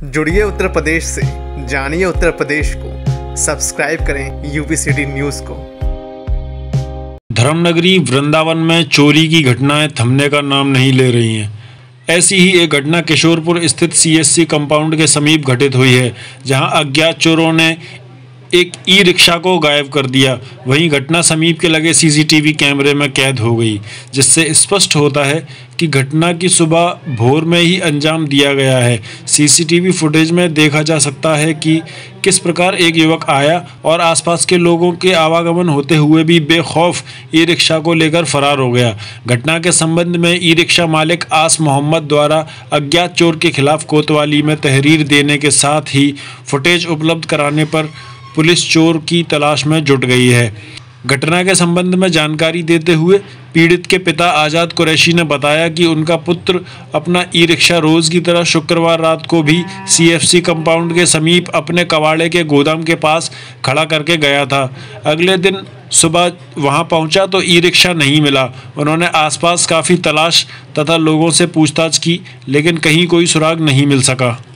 जुड़िए उत्तर प्रदेश से, जानिए उत्तर प्रदेश को। सब्सक्राइब करें यूपी सिटी न्यूज़ को। धर्मनगरी वृंदावन में चोरी की घटनाएं थमने का नाम नहीं ले रही हैं। ऐसी ही एक घटना किशोरपुर स्थित सीएससी कंपाउंड के समीप घटित हुई है, जहां अज्ञात चोरों ने एक ई रिक्शा को गायब कर दिया। वहीं घटना समीप के लगे सीसीटीवी कैमरे में कैद हो गई, जिससे स्पष्ट होता है कि घटना की सुबह भोर में ही अंजाम दिया गया है। सीसीटीवी फुटेज में देखा जा सकता है कि किस प्रकार एक युवक आया और आसपास के लोगों के आवागमन होते हुए भी बेखौफ ई रिक्शा को लेकर फरार हो गया। घटना के संबंध में ई रिक्शा मालिक आस मोहम्मद द्वारा अज्ञात चोर के खिलाफ कोतवाली में तहरीर देने के साथ ही फुटेज उपलब्ध कराने पर पुलिस चोर की तलाश में जुट गई है। घटना के संबंध में जानकारी देते हुए पीड़ित के पिता आज़ाद कुरैशी ने बताया कि उनका पुत्र अपना ई रिक्शा रोज़ की तरह शुक्रवार रात को भी सीएफसी कंपाउंड के समीप अपने कबाड़े के गोदाम के पास खड़ा करके गया था। अगले दिन सुबह वहां पहुंचा तो ई रिक्शा नहीं मिला। उन्होंने आसपास काफ़ी तलाश तथा लोगों से पूछताछ की, लेकिन कहीं कोई सुराग नहीं मिल सका।